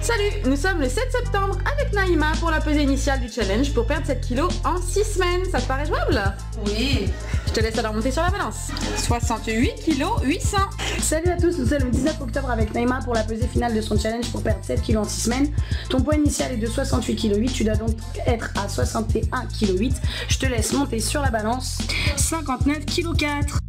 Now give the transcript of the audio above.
Salut, nous sommes le 7 septembre avec Naïma pour la pesée initiale du challenge pour perdre 7 kilos en 6 semaines. Ça te paraît jouable? Oui. Je te laisse alors monter sur la balance. 68 kilos 800. Salut à tous, nous sommes le 19 octobre avec Naïma pour la pesée finale de son challenge pour perdre 7 kilos en 6 semaines. Ton poids initial est de 68 kg 8, tu dois donc être à 61 kg 8. Je te laisse monter sur la balance. 59 kg 4.